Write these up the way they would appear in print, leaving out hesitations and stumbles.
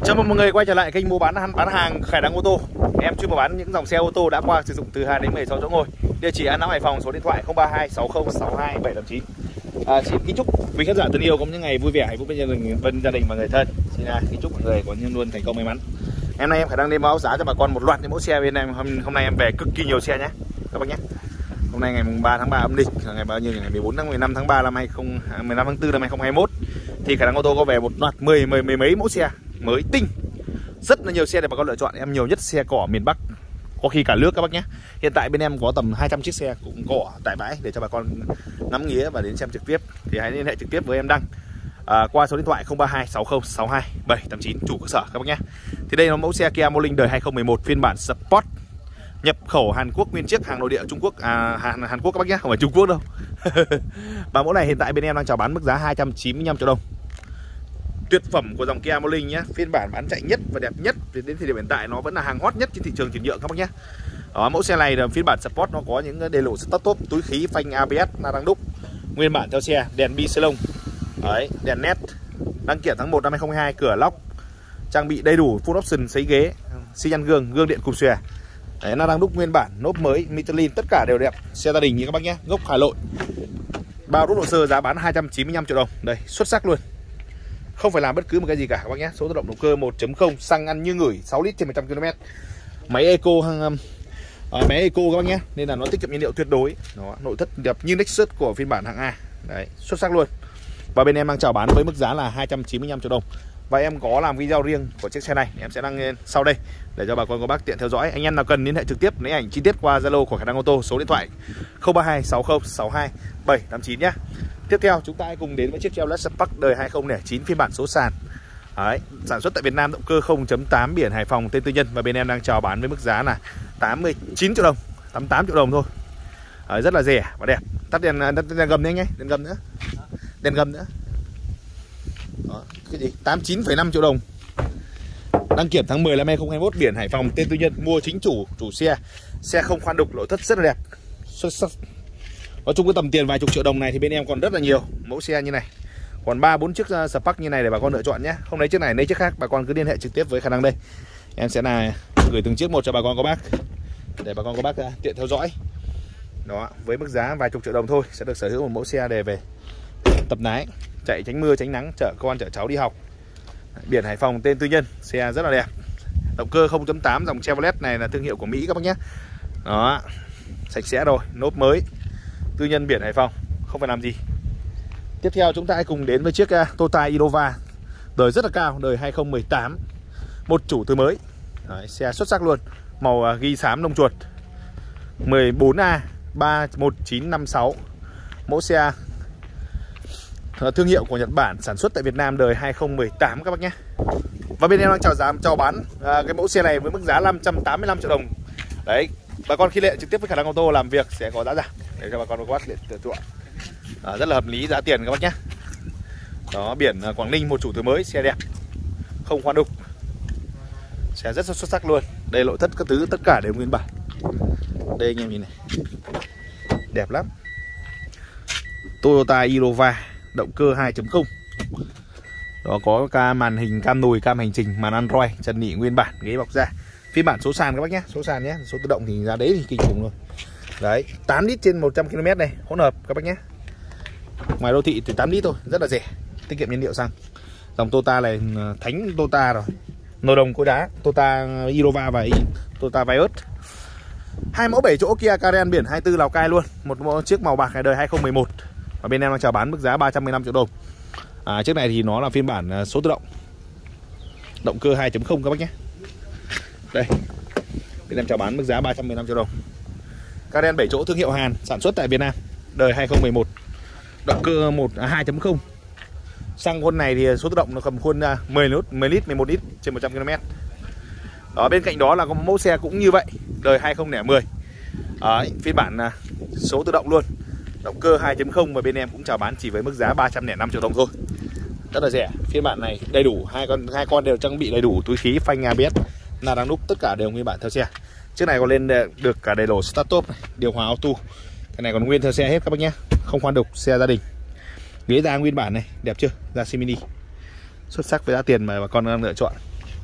Chào mừng mọi người quay trở lại kênh mua bán hàng Khải Đăng ô tô. Em chuyên mua bán những dòng xe ô tô đã qua sử dụng từ 2 đến 16 chỗ ngồi. Địa chỉ An Lão, Hải Phòng, số điện thoại 032 60 62 789. Xin kính chúc quý khán giả thân yêu có những ngày vui vẻ, hạnh phúc bên gia đình và người thân. Xin kính chúc mọi người có luôn luôn thành công may mắn. Em nay em Khải Đăng lên báo giá cho bà con một loạt những mẫu xe bên em. Hôm nay em về cực kỳ nhiều xe nhé các bác nhé. Hôm nay ngày 3 tháng 3 âm lịch, ngày bao nhiêu, ngày 14 tháng 15 tháng 3 năm 15 tháng 4 năm 2021 thì Khải Đăng ô tô có về một loạt mười mấy mẫu xe mới tinh, rất là nhiều xe để bà con lựa chọn. Em nhiều nhất xe cỏ miền Bắc, có khi cả nước các bác nhé. Hiện tại bên em có tầm 200 chiếc xe cũng cỏ tại bãi để cho bà con ngắm nghía và đến xem trực tiếp. Thì hãy liên hệ trực tiếp với em Đăng qua số điện thoại 032 60 62 789 chủ cơ sở các bác nhé. Thì đây là mẫu xe Kia Morning đời 2011 phiên bản Sport, nhập khẩu Hàn Quốc nguyên chiếc, hàng nội địa Trung Quốc, Hàn Quốc các bác nhé, không phải Trung Quốc đâu. Và mẫu này hiện tại bên em đang chào bán mức giá 295 triệu đồng. Tuyệt phẩm của dòng Kia Morning nhé, phiên bản bán chạy nhất và đẹp nhất đến thời điểm hiện tại, nó vẫn là hàng hot nhất trên thị trường chuyển nhượng các bác nhé. Đó, mẫu xe này là phiên bản Sport, nó có những đề lộ start top, túi khí, phanh ABS, la răng đúc, nguyên bản theo xe, đèn bi xê lông, đèn nét, đăng kiểm tháng 1 năm 2022, cửa lóc, trang bị đầy đủ full option, sấy ghế, xi nhan gương điện cùm xòe. Đấy, nó đang đúc nguyên bản, nốp mới, Michelin, tất cả đều đẹp. Xe gia đình như các bác nhé, gốc Hà Nội. Bao đốt hồ sơ, giá bán 295 triệu đồng. Đây, xuất sắc luôn. Không phải làm bất cứ một cái gì cả các bác nhé. Số tự động động cơ 1.0, xăng ăn như ngửi, 6 lít trên 100 km. Máy eco máy eco các bác nhé, nên là nó tiết kiệm nhiên liệu tuyệt đối. Đó, nội thất đẹp như Lexus của phiên bản hạng A. Đấy, xuất sắc luôn. Và bên em đang chào bán với mức giá là 295 triệu đồng. Và em có làm video riêng của chiếc xe này, em sẽ đăng lên sau đây để cho bà con cô bác tiện theo dõi. Anh em nào cần liên hệ trực tiếp lấy ảnh chi tiết qua Zalo của Khải Đăng ô tô, số điện thoại 032 60 62 789 nhé. Tiếp theo chúng ta hãy cùng đến với chiếc Chevrolet Spark đời 2009 phiên bản số sàn. Đấy, sản xuất tại Việt Nam, động cơ 0.8, biển Hải Phòng, tên tư nhân. Và bên em đang chào bán với mức giá là 89 triệu đồng, 88 triệu đồng thôi. Đấy, rất là rẻ và đẹp. Tắt đèn gầm đi anh ấy, đèn gầm nữa. Đèn gầm nữa. Đó, cái gì? 89,5 triệu đồng. Đăng kiểm tháng 10 năm 2021, biển Hải Phòng, tên tư nhân, mua chính chủ xe. Xe không khoan đục, nội thất rất là đẹp. Xuất sắc. Nói chung cái tầm tiền vài chục triệu đồng này thì bên em còn rất là nhiều mẫu xe như này. Còn 3-4 chiếc Spark như này để bà con lựa chọn nhé. Không lấy chiếc này, lấy chiếc khác, bà con cứ liên hệ trực tiếp với Khả Năng đây. Em sẽ gửi từng chiếc một cho bà con cô bác để bà con cô bác tiện theo dõi. Đó, với mức giá vài chục triệu đồng thôi sẽ được sở hữu một mẫu xe để về tập lái, chạy tránh mưa tránh nắng, chở con chở cháu đi học. Biển Hải Phòng, tên tư nhân, xe rất là đẹp. Động cơ 0.8 dòng Chevrolet này là thương hiệu của Mỹ các bác nhé. Đó, sạch sẽ rồi, nốp mới, tư nhân biển Hải Phòng, không phải làm gì. Tiếp theo chúng ta hãy cùng đến với chiếc Toyota Innova đời rất là cao, đời 2018, một chủ từ mới. Đấy, xe xuất sắc luôn, màu ghi xám lông chuột, 14A 31956, mẫu xe thương hiệu của Nhật Bản, sản xuất tại Việt Nam, đời 2018 các bác nhé. Và bên em đang chào bán cái mẫu xe này với mức giá 585 triệu đồng. Đấy, bà con khi liên hệ trực tiếp với Khả Năng ô tô làm việc sẽ có giá giảm để cho bà con các bác lựa chọn. Rất là hợp lý giá tiền các bác nhé. Đó, biển Quảng Ninh, một chủ từ mới, xe đẹp, không khoan đục, xe rất xuất sắc luôn. Đây nội thất các thứ tất cả đều nguyên bản. Đây anh em nhìn này, đẹp lắm. Toyota Innova, động cơ 2.0. Đó, có màn hình cam lùi, cam hành trình, màn Android, chân nỉ nguyên bản, ghế bọc da. Phiên bản số sàn các bác nhé, số sàn nhé, số tự động thì ra đấy thì kinh khủng luôn. Đấy, 8 lít trên 100 km này, hỗn hợp các bác nhé. Ngoài đô thị thì 8 lít thôi, rất là rẻ, tiết kiệm nhiên liệu xăng. Dòng Toyota này thánh Toyota rồi. Nồi đồng cối đá, Toyota Innova và Toyota Vios. Hai mẫu 7 chỗ Kia Carens biển 24 Lào Cai luôn. Một chiếc màu bạc này đời 2011. Và bên em đang chào bán mức giá 315 triệu đồng. Chiếc này thì nó là phiên bản số tự động, động cơ 2.0 các bác nhé. Đây, bên em chào bán mức giá 315 triệu đồng. Carens 7 chỗ thương hiệu Hàn, sản xuất tại Việt Nam, đời 2011, động cơ 2.0. Xăng con này thì số tự động nó cầm khuôn 10 lít, 11 lít trên 100 km. Đó, bên cạnh đó là có một mẫu xe cũng như vậy, đời 2010. Phiên bản số tự động luôn, động cơ 2.0, và bên em cũng chào bán chỉ với mức giá 305 triệu đồng thôi. Rất là rẻ. Phiên bản này đầy đủ, hai con đều trang bị đầy đủ túi khí, phanh ABS, la răng đúc, tất cả đều nguyên bản theo xe. Chiếc này còn lên được cả đầy đủ start top này, điều hòa auto. Cái này còn nguyên theo xe hết các bác nhé, không khoan đục, xe gia đình. Ghế da nguyên bản này, đẹp chưa? Da Simini. Xuất sắc với giá tiền mà bà con đang lựa chọn.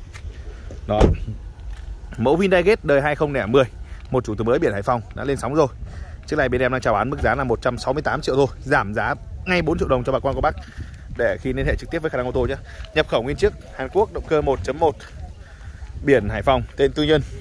Đó. Mẫu Hyundai Getz đời 2010, một chủ từ mới biển Hải Phòng đã lên sóng rồi. Chiếc này bên em đang chào bán mức giá là 168 triệu thôi, giảm giá ngay 4 triệu đồng cho bà con cô bác để khi liên hệ trực tiếp với Khả Năng Ô Tô nhé. Nhập khẩu nguyên chiếc, Hàn Quốc, động cơ 1.1, biển Hải Phòng, tên tư nhân.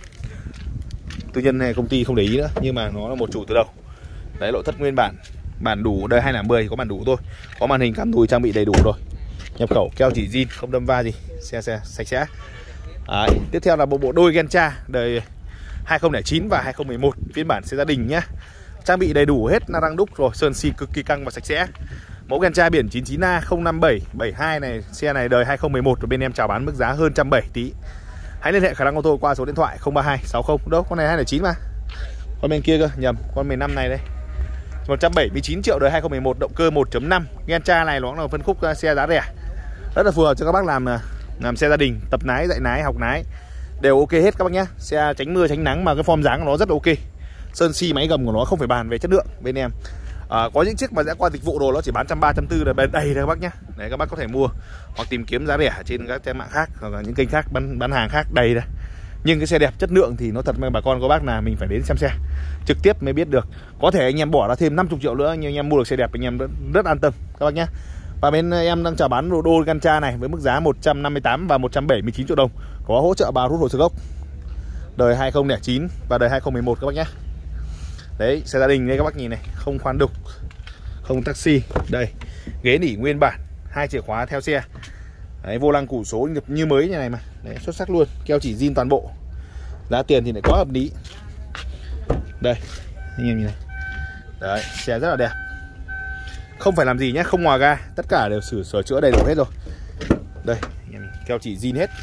Tư nhân này công ty không để ý nữa, nhưng mà nó là một chủ từ đầu. Đấy, nội thất nguyên bản, bản đủ đời 2010 có bản đủ thôi, có màn hình cam đùi trang bị đầy đủ rồi. Nhập khẩu keo chỉ zin, không đâm va gì, xe sạch sẽ. Đấy, tiếp theo là bộ đôi Gentra đời 2009 và 2011, phiên bản xe gia đình nhá. Trang bị đầy đủ hết, la răng đúc rồi, sơn xi cực kỳ căng và sạch sẽ. Mẫu Gentra biển 99A05772 này, xe này đời 2011 và bên em chào bán mức giá hơn 170 tí. Hãy liên hệ Khả Năng Ô Tô qua số điện thoại 032 60. Đâu, con này 209 mà. Con bên kia cơ, nhầm, con 15 này đây. 179 triệu đời 2011, động cơ 1.5. Gentra này nó là phân khúc xe giá rẻ. Rất là phù hợp cho các bác làm xe gia đình, tập lái, dạy lái, học lái đều ok hết các bác nhé. Xe tránh mưa tránh nắng mà cái form dáng của nó rất là ok. Sơn xi máy gầm của nó không phải bàn về chất lượng bên em. Có những chiếc mà sẽ qua dịch vụ đồ nó chỉ bán 130, 140 là đầy đây các bác nhé. Đấy, các bác có thể mua hoặc tìm kiếm giá rẻ trên các trang mạng khác hoặc là những kênh khác bán hàng khác đầy đây. Nhưng cái xe đẹp chất lượng thì nó thật mà bà con cô bác là mình phải đến xem xe trực tiếp mới biết được. Có thể anh em bỏ ra thêm 50 triệu nữa nhưng anh em mua được xe đẹp anh em rất an tâm các bác nhé. Và bên em đang chào bán đôi Gentra này với mức giá 158 và 179 triệu đồng. Có hỗ trợ bao rút hồ sơ gốc đời 2009 và đời 2011 các bác nhé. Đấy, xe gia đình đây các bác nhìn này, không khoan đục, không taxi. Đây, ghế nỉ nguyên bản, 2 chìa khóa theo xe. Đấy, vô lăng củ số như mới như này mà. Đấy, xuất sắc luôn, keo chỉ zin toàn bộ. Giá tiền thì lại quá hợp lý. Đây, anh em nhìn này. Đấy, xe rất là đẹp. Không phải làm gì nhé, không hòa ga, tất cả đều sửa chữa đầy đủ hết rồi. Đây, keo chỉ zin hết.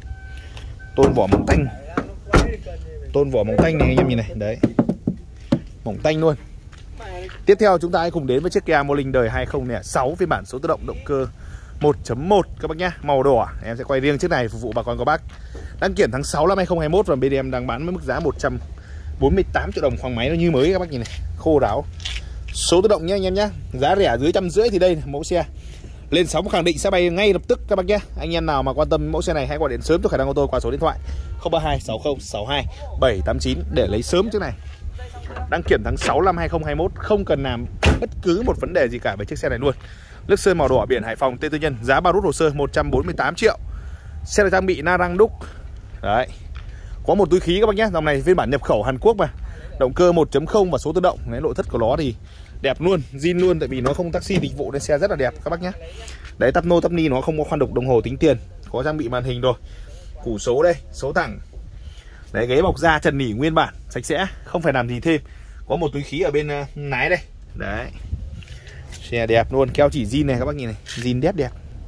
Tôn vỏ mỏng tanh. Tôn vỏ mỏng tanh này anh em nhìn này, đấy. Mỏng tanh luôn. Tiếp theo chúng ta hãy cùng đến với chiếc Kia Morning đời 2006 phiên bản số tự động, động cơ 1.1 các bác nhá, màu đỏ. Em sẽ quay riêng chiếc này phục vụ bà con các bác. Đăng kiểm tháng 6 năm 2021 và bên em đang bán với mức giá 148 triệu đồng, khoang máy nó như mới các bác nhìn này, khô ráo. Số tự động nhé anh em nhé, giá rẻ dưới 150 thì đây mẫu xe lên sóng khẳng định sẽ bay ngay lập tức các bác nhé. Anh em nào mà quan tâm mẫu xe này hãy gọi điện sớm cho Khả Năng Ô Tô qua số điện thoại 032 60 62 789 để lấy sớm chiếc này. Đăng kiểm tháng 6 năm 2021, không cần làm bất cứ một vấn đề gì cả với chiếc xe này luôn. Nước sơn màu đỏ biển Hải Phòng, tên tư nhân, giá bao rút hồ sơ 148 triệu. Xe được trang bị la răng đúc. Đấy. Có một túi khí các bác nhé, dòng này phiên bản nhập khẩu Hàn Quốc mà. Động cơ 1.0 và số tự động. Đấy, nội thất của nó thì đẹp luôn, zin luôn, tại vì nó không taxi dịch vụ nên xe rất là đẹp các bác nhé. Đấy, tắp nô tắp ni nó không có khoan đục, đồng hồ tính tiền, có trang bị màn hình rồi. Củ số đây, số thẳng. Đấy, ghế bọc da trần nỉ nguyên bản, sạch sẽ, không phải làm gì thêm. Có một túi khí ở bên lái đây. Đấy. Xe đẹp luôn, keo chỉ zin này các bác nhìn này, zin đẹp.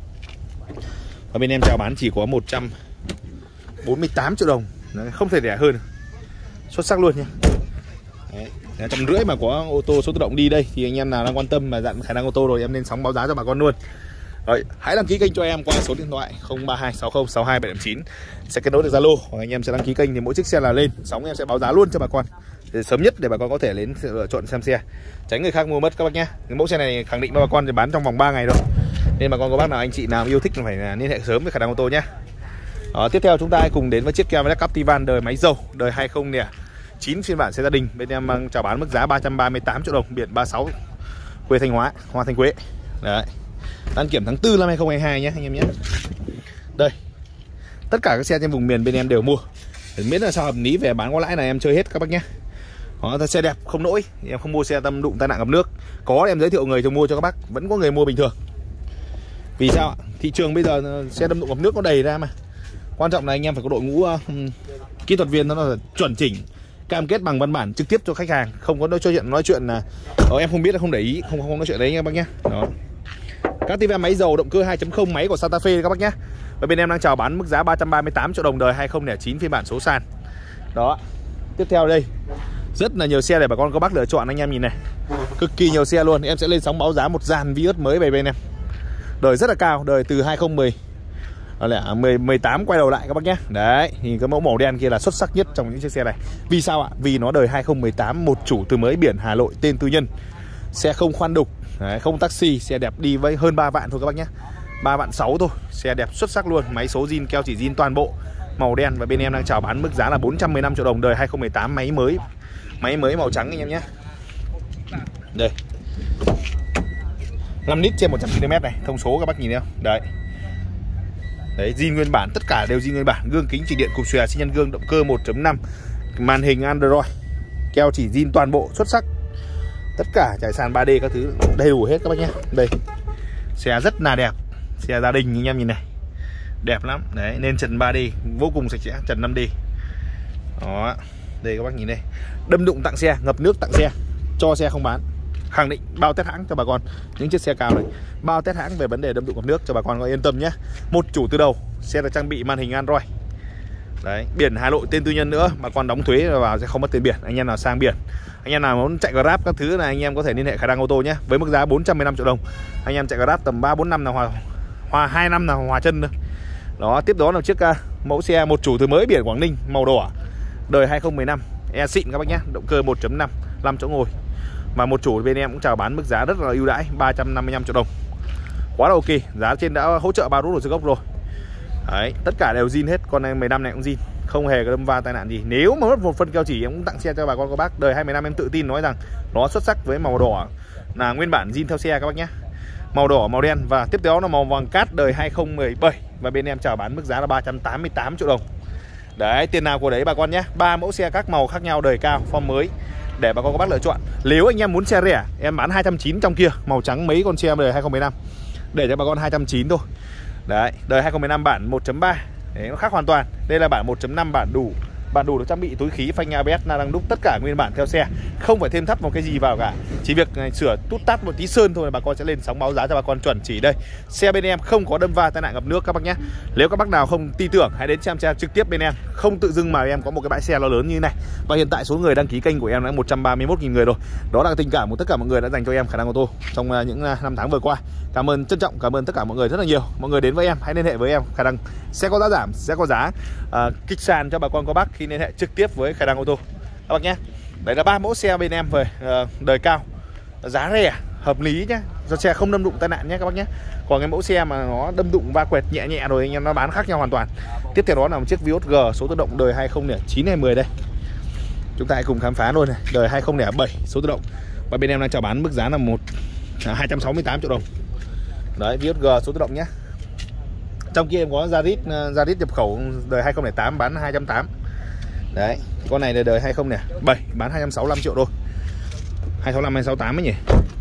Và bên em chào bán chỉ có 148 triệu đồng. Đấy, không thể rẻ hơn. Xuất sắc luôn nha. Đấy, 150 mà có ô tô số tự động đi đây thì anh em nào đang quan tâm mà dặn Khả Năng Ô Tô rồi em nên sóng báo giá cho bà con luôn. Rồi, hãy đăng ký kênh cho em qua số điện thoại 032 60 62 789 sẽ kết nối được Zalo, hoặc anh em sẽ đăng ký kênh thì mỗi chiếc xe là lên sóng em sẽ báo giá luôn cho bà con để sớm nhất để bà con có thể đến lựa chọn xem xe, tránh người khác mua mất các bác nhé. Cái mẫu xe này khẳng định với bà con thì bán trong vòng 3 ngày thôi, nên bà con có bác nào anh chị nào yêu thích phải liên hệ sớm với Khả Năng Ô Tô nhé. Tiếp theo chúng ta hãy cùng đến với chiếc Kia Captiva đời máy dầu đời 2009 phiên bản xe gia đình. Bên em chào bán mức giá 338 triệu đồng, biển 36, quê Thanh Hóa, Hoa Thanh Quế. Đấy. Đăng kiểm tháng 4 năm 2022 nhé anh em nhé. Đây. Tất cả các xe trên vùng miền bên em đều mua. Miễn là sao hợp lý về bán có lãi này em chơi hết các bác nhé. Đó, xe đẹp không lỗi, em không mua xe tâm đụng tai nạn ngập nước. Có em giới thiệu người cho mua cho các bác, vẫn có người mua bình thường. Vì sao ạ? Thị trường bây giờ xe đâm đụng ngập nước nó đầy ra mà. Quan trọng là anh em phải có đội ngũ kỹ thuật viên nó là chuẩn chỉnh, cam kết bằng văn bản trực tiếp cho khách hàng, không có nói chuyện là em không biết là không để ý, không nói chuyện đấy nha các bác nhé. Đó. Captiva máy dầu động cơ 2.0 máy của Santa Fe các bác nhé. Và bên em đang chào bán mức giá 338 triệu đồng đời 2009 phiên bản số sàn. Đó. Tiếp theo đây, rất là nhiều xe để bà con các bác lựa chọn anh em nhìn này. Cực kỳ nhiều xe luôn. Em sẽ lên sóng báo giá một dàn Vios mới về bên em. Đời rất là cao, đời từ 2018 quay đầu lại các bác nhé. Đấy, thì cái mẫu màu đen kia là xuất sắc nhất trong những chiếc xe này. Vì sao ạ? Vì nó đời 2018, một chủ từ mới biển Hà Nội, tên tư nhân. Xe không khoan đục, đấy, không taxi, xe đẹp đi với hơn 3 vạn thôi các bác nhé. 3 vạn 6 thôi, xe đẹp xuất sắc luôn, máy số zin, keo chỉ zin toàn bộ. màu đen và bên em đang chào bán mức giá là 415 triệu đồng, đời 2018, máy mới màu trắng anh em nhé. Đây, 5 lít trên 100 km này, thông số các bác nhìn thấy không? Đấy. Đấy, zin nguyên bản, tất cả đều zin nguyên bản, gương kính chỉnh điện cục xòe xi nhan gương, động cơ 1.5, màn hình Android, keo chỉ zin toàn bộ xuất sắc. Tất cả trải sàn 3D các thứ đầy đủ hết các bác nhé. Đây. Xe rất là đẹp, xe gia đình anh em nhìn này. Đẹp lắm. Đấy, nên trần 3D vô cùng sạch sẽ, trần 5D. Đó. Đây các bác nhìn đây. Đâm đụng tặng xe, ngập nước tặng xe, cho xe không bán. Khẳng định bao test hãng cho bà con những chiếc xe cao này, bao test hãng về vấn đề đâm đụng ngập nước cho bà con có yên tâm nhé. Một chủ từ đầu, xe được trang bị màn hình Android. Đấy, biển Hà Nội tên tư nhân nữa, bà con đóng thuế vào sẽ không mất tiền biển. Anh em nào sang biển, anh em nào muốn chạy Grab các thứ này, anh em có thể liên hệ Khả Năng ô tô nhé. Với mức giá 415 triệu đồng, anh em chạy Grab tầm 3-4 năm là hòa 2 năm là hòa chân nữa. Đó, tiếp đó là chiếc mẫu xe một chủ từ mới biển Quảng Ninh màu đỏ, đời 2015, e xịn các bác nhé, động cơ 1.5, 5 chỗ ngồi. Mà một chủ bên em cũng chào bán mức giá rất là ưu đãi, 355 triệu đồng. Quá là ok, giá trên đã hỗ trợ bao đốt hồ sơ gốc rồi. Đấy, tất cả đều zin hết, con này 15 này cũng zin, không hề có đâm va tai nạn gì. Nếu mà mất một phân keo chỉ em cũng tặng xe cho bà con các bác. Đời 2015 em tự tin nói rằng nó xuất sắc với màu đỏ là nguyên bản zin theo xe các bác nhé. Màu đỏ, màu đen và tiếp theo là màu vàng cát đời 2017 và bên em chào bán mức giá là 388 triệu đồng. Đấy, tiền nào của đấy bà con nhé. 3 mẫu xe các màu khác nhau, đời cao, form mới để bà con các bác lựa chọn. Nếu anh em muốn xe rẻ, em bán 290 trong kia, màu trắng mấy con xe đời 2015 để cho bà con 290 thôi. Đấy, đời 2015 bản 1.3. Đấy, nó khác hoàn toàn. Đây là bản 1.5 bản đủ. Bản đủ được trang bị túi khí, phanh ABS, la răng đúc, tất cả nguyên bản theo xe, không phải thêm thắt một cái gì vào cả. Chỉ việc sửa tút tát một tí sơn thôi là bà con sẽ lên sóng báo giá cho bà con chuẩn chỉ đây. Xe bên em không có đâm va tai nạn ngập nước các bác nhé. Nếu các bác nào không tin tưởng, hãy đến xem xe trực tiếp bên em. Không tự dưng mà em có một cái bãi xe nó lớn như này. Và hiện tại số người đăng ký kênh của em đã 131.000 người rồi. Đó là tình cảm của tất cả mọi người đã dành cho em Khả Năng ô tô trong những năm tháng vừa qua. Cảm ơn, trân trọng cảm ơn tất cả mọi người rất là nhiều. Mọi người đến với em hãy liên hệ với em, Khả Năng sẽ có giá giảm, sẽ có giá kích sàn cho bà con các bác khi liên hệ trực tiếp với Khả Năng ô tô các bác nhé. Đấy là 3 mẫu xe bên em về đời cao, giá rẻ, hợp lý nhé, do xe không đâm đụng tai nạn nhé các bác nhé. Còn cái mẫu xe mà nó đâm đụng va quẹt nhẹ nhẹ rồi anh em nó bán khác nhau hoàn toàn. Tiếp theo đó là một chiếc Vios G số tự động đời 2009 hay 10 đây. Chúng ta hãy cùng khám phá luôn này, đời 2007 số tự động. Và bên em đang chào bán mức giá là 268 triệu đồng. Đấy, Vios G số tự động nhé. Trong kia em có Yaris nhập khẩu đời 2008 bán 280. Đấy, con này là đời 2007 bán 265 triệu thôi. 265 hay 68 ấy nhỉ?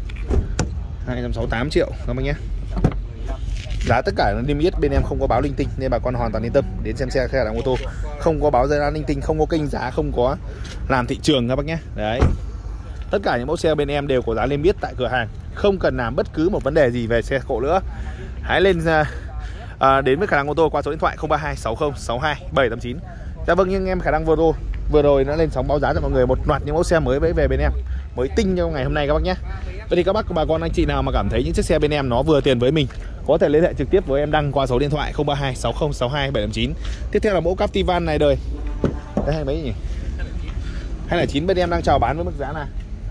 268 triệu các bác nhé. Giá tất cả niêm yết bên em không có báo linh tinh nên bà con hoàn toàn yên tâm đến xem xe Khả Năng ô tô. Không có báo giá linh tinh, không có kênh giá, không có làm thị trường các bác nhé. Đấy. Tất cả những mẫu xe bên em đều có giá niêm yết tại cửa hàng, không cần làm bất cứ một vấn đề gì về xe cộ nữa. Hãy lên đến với Khả Năng ô tô qua số điện thoại 032 60 62 789. Dạ vâng, nhưng em Khả Năng vừa rồi nó lên sóng báo giá cho mọi người một loạt những mẫu xe mới về bên em, mới tinh trong ngày hôm nay các bác nhé. Vậy thì các bác, bà con, anh chị nào mà cảm thấy những chiếc xe bên em nó vừa tiền với mình, có thể liên hệ trực tiếp với em Đăng qua số điện thoại 032 60 62 789. Tiếp theo là mẫu Captivan này đời đây hay mấy nhỉ? 209 bên em đang chào bán với mức giá là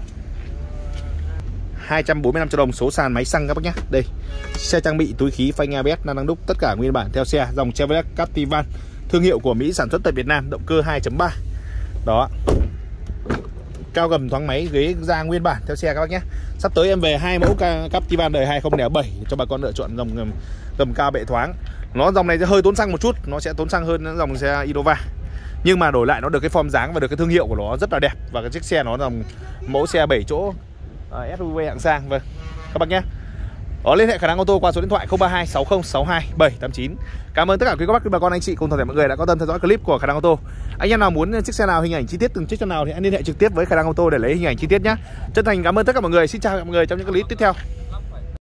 245 triệu đồng, số sàn máy xăng các bác nhé. Đây, xe trang bị túi khí, phanh ABS, la răng đúc, tất cả nguyên bản theo xe, dòng Chevrolet Captivan, thương hiệu của Mỹ sản xuất tại Việt Nam, động cơ 2.3. Đó. Cao gầm thoáng máy, ghế da nguyên bản theo xe các bác nhé. Sắp tới em về 2 mẫu Captivan đời 2007 cho bà con lựa chọn dòng gầm cao bệ thoáng. Dòng này sẽ hơi tốn xăng một chút, nó sẽ tốn xăng hơn dòng xe Innova. Nhưng mà đổi lại nó được cái form dáng và được cái thương hiệu của nó rất là đẹp. Và cái chiếc xe nó là mẫu xe 7 chỗ SUV hạng sang. Vâng, các bác nhé. Liên hệ Khả Năng ô tô qua số điện thoại 032 60 62 789. Cảm ơn tất cả quý các bác, bà con, anh chị cùng toàn thể mọi người đã có tâm theo dõi clip của Khả Năng ô tô. Anh em nào muốn chiếc xe nào, hình ảnh chi tiết từng chiếc xe nào thì hãy liên hệ trực tiếp với Khả Năng ô tô để lấy hình ảnh chi tiết nhé. Chân thành cảm ơn tất cả mọi người. Xin chào mọi người trong những clip tiếp theo.